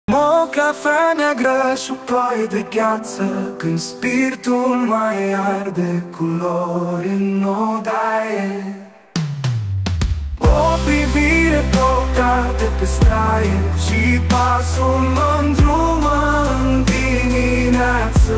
O cafea neagră și o ploaie de gheață, când spiritul mai arde, culori în odaie. O privire pe o carte pe straie și pasul mă îndrumă în dimineață.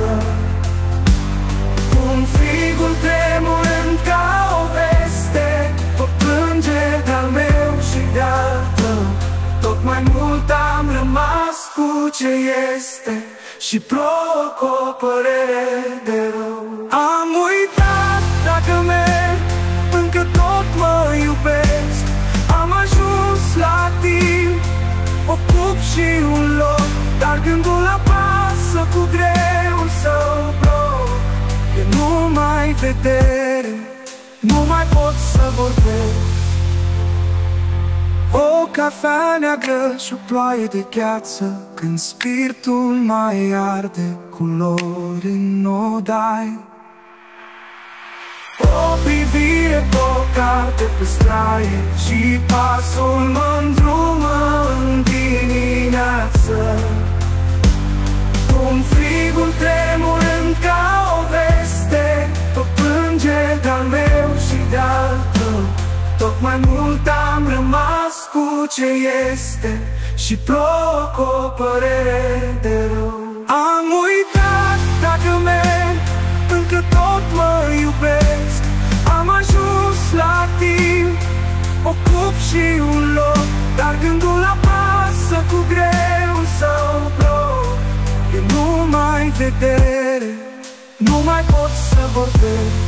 Un frigul tremurând ca o veste, pot plânge de-al meu și de-al tău. Tot mai mult am rămas cu ce este și provoc o părere de rău. Am uitat dacă merg, încă tot mă iubesc. Am ajuns la timp, ocup și un loc, dar gândul apasă cu greul său bloc. E numai vedere, nu mai pot să vorbesc. O cafea neagră și o ploaie de gheață, când spiritul mai arde, culori în odaie. O privire pe o carte pe straie și pasul mă îndrumă în dimineață. Un frigul tremurând ca o veste, tot plânge de-al meu și de-al tău. Tot mai mult am rămas cu ce este și provoc o părere de rău. Am uitat dacă merg, încă tot mă iubesc. Am ajuns la timp, ocup și un loc, dar gândul apasă cu greul său bloc. E numai vedere, nu mai pot să vorbesc.